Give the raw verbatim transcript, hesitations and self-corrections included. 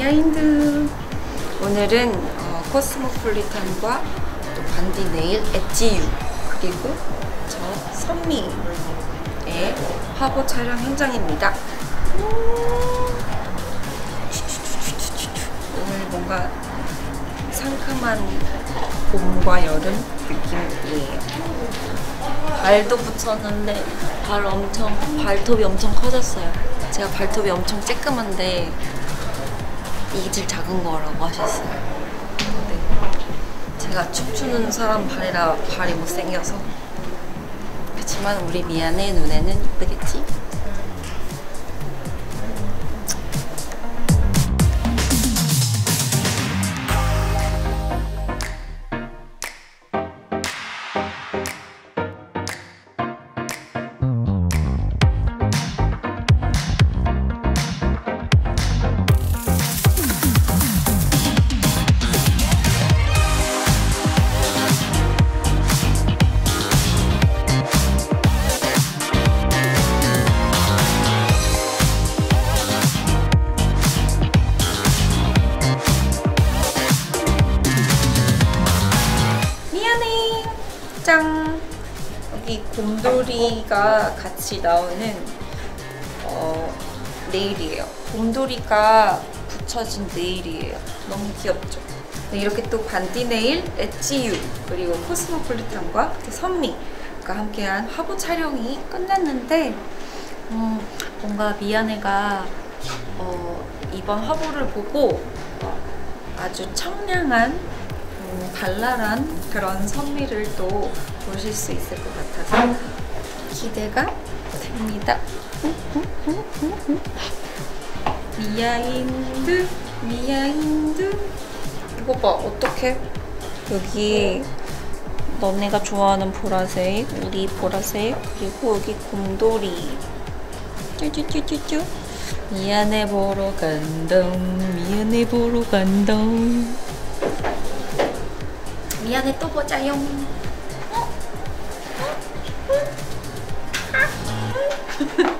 미아인드. 오늘은 어, 코스모폴리탄과 또 반디 네일 엣지유 그리고 저 선미의 화보 촬영 현장입니다. 오늘 뭔가 상큼한 봄과 여름 느낌이에요. 발도 붙였는데 발 엄청 발톱이 엄청 커졌어요. 제가 발톱이 엄청 쬐끔한데 이질 작은 거라고 하셨어요. 네. 제가 춤추는 사람 발이라 발이 못생겨서. 그렇지만 우리 미안의 눈에는 이쁘겠지? 짠! 여기 곰돌이가 같이 나오는 어, 네일이에요. 곰돌이가 붙여진 네일이에요. 너무 귀엽죠? 네, 이렇게 또 반디 네일, 엣지유, 그리고 코스모폴리탄과 선미가 함께한 화보 촬영이 끝났는데 음, 뭔가 미안해가 어, 이번 화보를 보고 어, 아주 청량한 음, 발랄한 그런 선미를 또 보실 수 있을 것 같아서 기대가 됩니다. 미아인드, 미아인드. 이거 봐, 어떡해? 여기 너네가 좋아하는 보라색, 우리 보라색, 그리고 여기 곰돌이. 쭈쭈쭈쭈쭈. 미안해 보러 간다. 미안해 보러 간다. 미안해 또 보자요. 어? 어? 어?